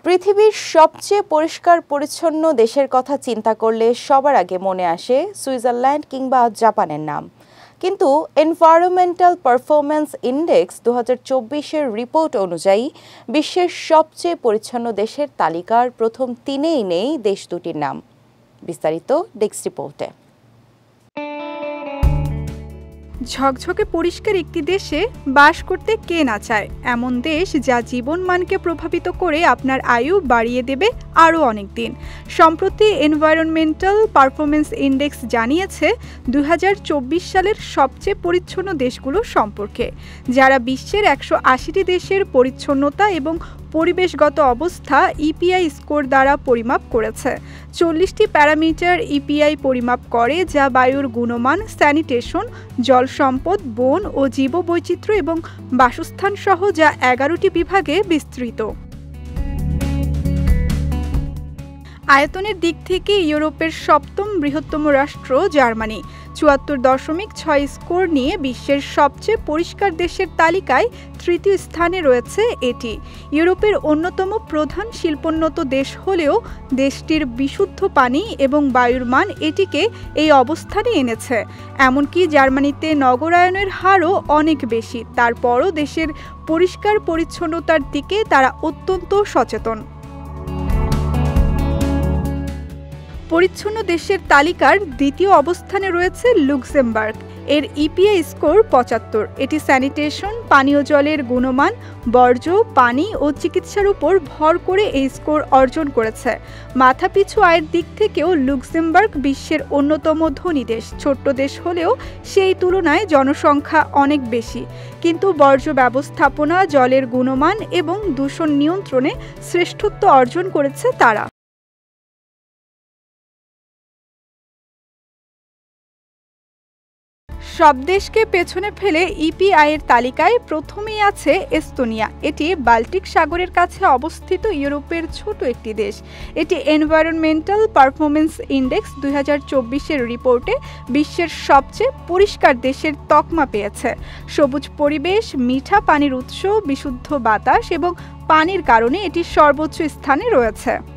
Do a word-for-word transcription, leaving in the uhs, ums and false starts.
পৃথিবীর সবচেয়ে পরিষ্কার পরিচ্ছন্ন দেশের কথা চিন্তা করলে সবার আগে মনে আসে সুইজারল্যান্ড কিংবা জাপানের নাম। কিন্তু এনভায়রনমেন্টাল পারফরম্যান্স ইন্ডেক্স দু হাজার চব্বিশের রিপোর্ট অনুযায়ী বিশ্বের সবচেয়ে পরিচ্ছন্ন দেশের তালিকার প্রথম তিনেই নেই দেশ দুটির নাম। বিস্তারিত ডেস্ক রিপোর্টে। ঝকঝকে পরিষ্কার একটি দেশে বাস করতে কে না চায়, এমন দেশ যা জীবনমানকে প্রভাবিত করে আপনার আয়ু বাড়িয়ে দেবে আরও অনেক দিন। সম্প্রতি এনভায়রনমেন্টাল পারফরম্যান্স ইন্ডেক্স জানিয়েছে দুই হাজার চব্বিশ সালের সবচেয়ে পরিচ্ছন্ন দেশগুলো সম্পর্কে, যারা বিশ্বের একশো আশিটি দেশের পরিচ্ছন্নতা এবং পরিবেশগত অবস্থা ইপিআই স্কোর দ্বারা পরিমাপ করেছে। চল্লিশটি প্যারামিটার ইপিআই পরিমাপ করে, যা বায়ুর গুণমান, স্যানিটেশন, জল সম্পদ, বন ও জীববৈচিত্র্য এবং বাসস্থান সহ যা এগারোটি বিভাগে বিস্তৃত। আয়তনের দিক থেকে ইউরোপের সপ্তম বৃহত্তম রাষ্ট্র জার্মানি চুয়াত্তর দশমিক ছয় স্কোর নিয়ে বিশ্বের সবচেয়ে পরিষ্কার দেশের তালিকায় তৃতীয় স্থানে রয়েছে এটি। ইউরোপের অন্যতম প্রধান শিল্পোন্নত দেশ হলেও দেশটির বিশুদ্ধ পানি এবং বায়ুর মান এটিকে এই অবস্থানে এনেছে। এমনকি জার্মানিতে নগরায়নের হারও অনেক বেশি, তারপরও দেশের পরিষ্কার পরিচ্ছন্নতার দিকে তারা অত্যন্ত সচেতন। পরিচ্ছন্ন দেশের তালিকার দ্বিতীয় অবস্থানে রয়েছে লুক্সেমবার্গ। এর ইপিআই স্কোর পঁচাত্তর। এটি স্যানিটেশন, পানীয় জলের গুণমান, বর্জ্য পানি ও চিকিৎসার উপর ভর করে এই স্কোর অর্জন করেছে। মাথাপিছু আয়ের দিক থেকেও লুক্সেমবার্গ বিশ্বের অন্যতম ধনী দেশ। ছোট্ট দেশ হলেও সেই তুলনায় জনসংখ্যা অনেক বেশি, কিন্তু বর্জ্য ব্যবস্থাপনা, জলের গুণমান এবং দূষণ নিয়ন্ত্রণে শ্রেষ্ঠত্ব অর্জন করেছে তারা। সব দেশকে পেছনে ফেলে ইপিআইয়ের তালিকায় প্রথমেই আছে এস্তোনিয়া। এটি বাল্টিক সাগরের কাছে অবস্থিত ইউরোপের ছোট একটি দেশ। এটি এনভায়রনমেন্টাল পারফরম্যান্স ইন্ডেক্স দুই হাজার চব্বিশের রিপোর্টে বিশ্বের সবচেয়ে পরিষ্কার দেশের তকমা পেয়েছে। সবুজ পরিবেশ, মিঠা পানির উৎস, বিশুদ্ধ বাতাস এবং পানির কারণে এটি সর্বোচ্চ স্থানে রয়েছে।